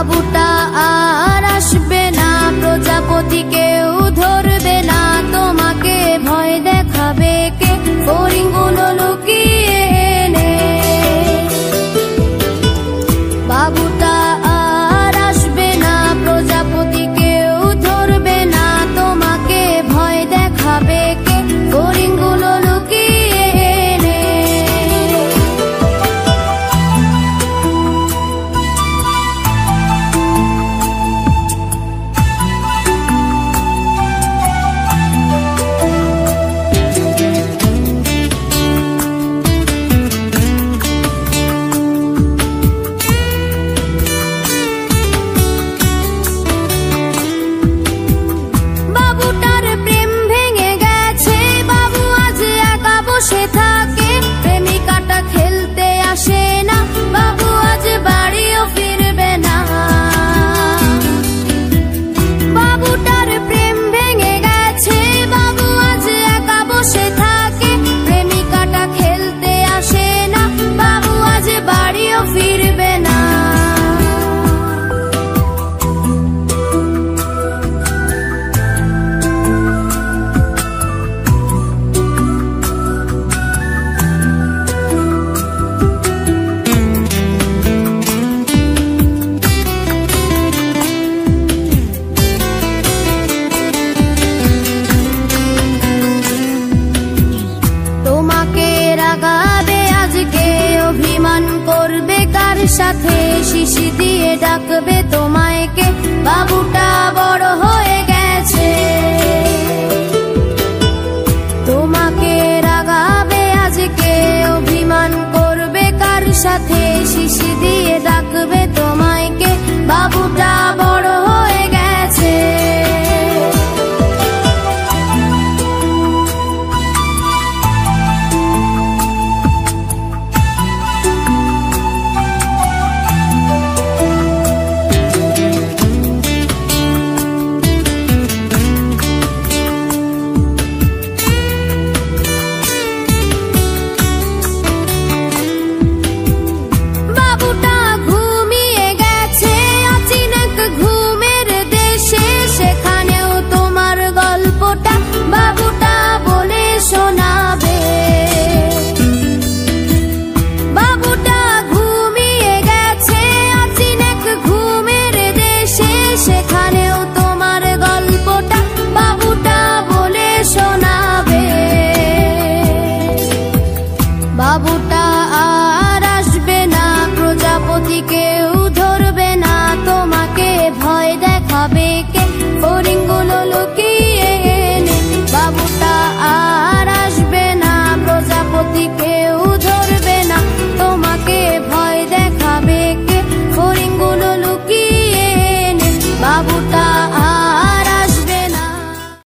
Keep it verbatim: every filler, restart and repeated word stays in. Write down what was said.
বাবুটা আর আসবে না, প্রজাপতি কেউ ধরবে না, তোমাকে ভয় দেখাবে কে, ফড়িংগুলো লুকিয়ে এনে। বাবুটা আর আসবে না, প্রজাপতি কেউ ধরবে না, তোমাকে ভয় দেখাবে কে, ফড়িংগুলো লুকিয়ে এনে। বাবুটার প্রেম ভেঙে গেছে, বাবু আজ একা বসে থাকে, প্রেমিকাটা খেলতে আসে না, বাবু আজ বাড়িও ফিরবে না। বাবুটার প্রেম ভেঙে গেছে, বাবু আজ একা বসে থাকে, প্রেমিকাটা খেলতে আসে না, বাবু আজ বাড়িও ফিরবে না। তোমাকে রাগাবে আজকে, অভিমান করবে কার সাথে, শিশি দিয়ে ডাকবে তোমায়